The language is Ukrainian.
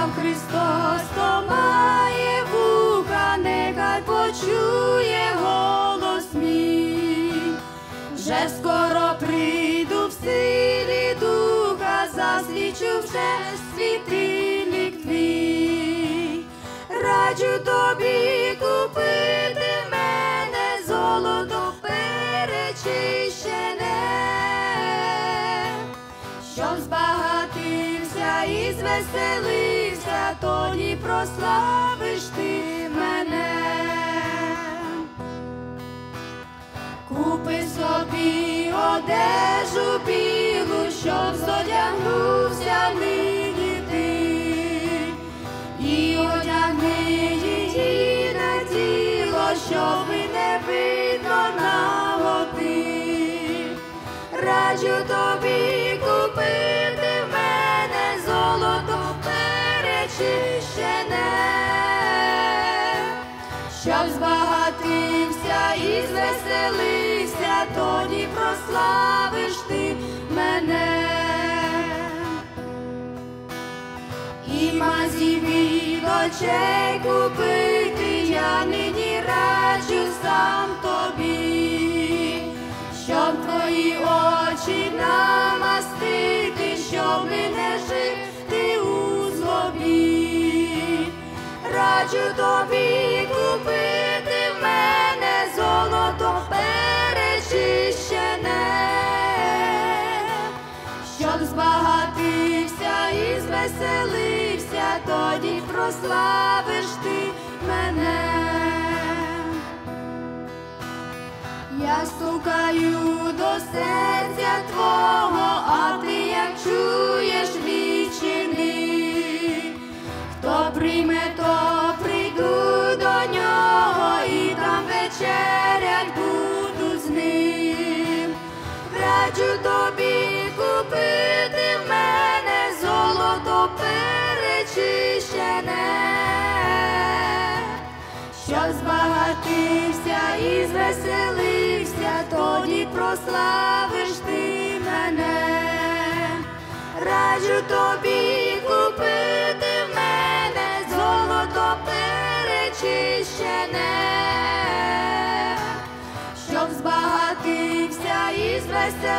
сказав Христос, хто має вуха, нехай почує голос мій. Вже скоро прийду в силі Духа, засвічу вже світильник твій. Раджу тобі купити в мене золото перечищене, щоб збагатився і звеселився, тоді прославиш ти мене. Купи собі одежу білу, щоб зодягнувся нині ти, і одягни її на тіло, щоб не видно наготи. Раджу тобі купити в мене золото перечищене, щоб збагатився і звеселився, тоді прославиш ти мене. І мазі від очей купити я нині раджу сам тобі, щоб твої очі намастити, щоб не жити у злобі. Раджу тобі купити в мене золото перечищене, щоб збагатився і звеселився, тоді прославиш ти мене. Я стукаю до серця твого, а ти, як чуєш, відчини. Хто прийме, то прийду до нього, і там вечерять буду з ним. Раджу тобі купити в мене золото перечищене, щоб збагатився і звеселився, тоді прославиш ти мене. Раджу тобі купити в мене золото перечищене, щоб збагатився і звеселився,